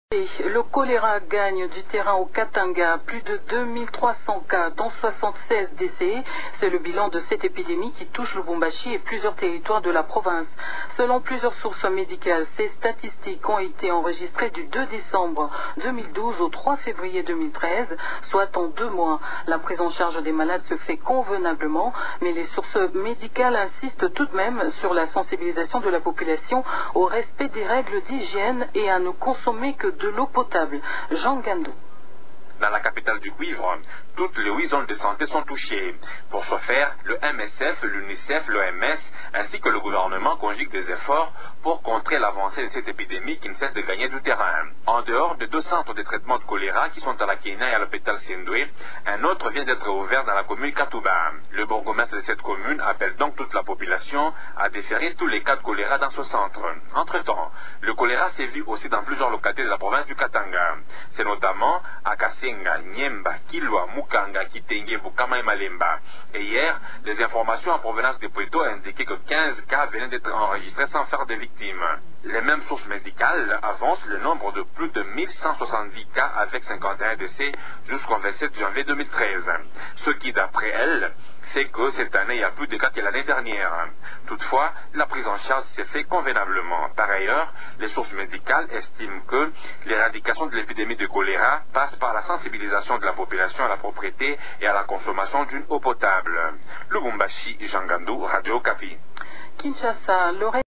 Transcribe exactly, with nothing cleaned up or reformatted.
Le choléra gagne du terrain au Katanga, plus de deux mille trois cents cas, dont soixante-seize décès. C'est le bilan de cette épidémie qui touche Lubumbashi et plusieurs territoires de la province. Selon plusieurs sources médicales, ces statistiques ont été enregistrées du deux décembre deux mille douze au trois février deux mille treize, soit en deux mois. La prise en charge des malades se fait convenablement, mais les sources médicales insistent tout de même sur la sensibilisation de la population au respect des règles d'hygiène et à ne consommer que de l'eau potable. Jean Gandou. Dans la capitale du cuivre, toutes les huit zones de santé sont touchées. Pour ce faire, le M S F, l'UNICEF, l'O M S ainsi que le gouvernement conjuguent des efforts pour contrer l'avancée de cette épidémie qui ne cesse de gagner du terrain. En dehors de deux centres de traitement de choléra qui sont à la Kenya et à l'hôpital Sindoué, un autre vient d'être ouvert dans la commune Katouba. Le bourgmestre de cette commune appelle donc toute la population à déférer tous les cas de choléra dans ce centre. Entre-temps, le choléra sévit aussi dans plusieurs localités de la province du Katanga. C'est notamment à Kasenga, Nyemba, Kilwa, Mukanga, Kitenge, Bukama et Malemba. Et hier, les informations en provenance de Puerto indiquaient que quinze cas venaient d'être enregistrés sans faire de victimes. Les mêmes sources médicales avancent le nombre de plus de mille cent soixante-dix cas avec cinquante et un décès jusqu'au vingt-sept janvier deux mille treize. Ce qui, d'après elles, fait que cette année, il y a plus de cas que l'année dernière. Toutefois, la prise en charge s'est faite convenablement. Par ailleurs, les sources médicales estiment que l'éradication de l'épidémie de choléra passe par la sensibilisation de la population à la propriété et à la consommation d'une eau potable. Lubumbashi, Jean Gandou, Radio Okapi. Kinshasa,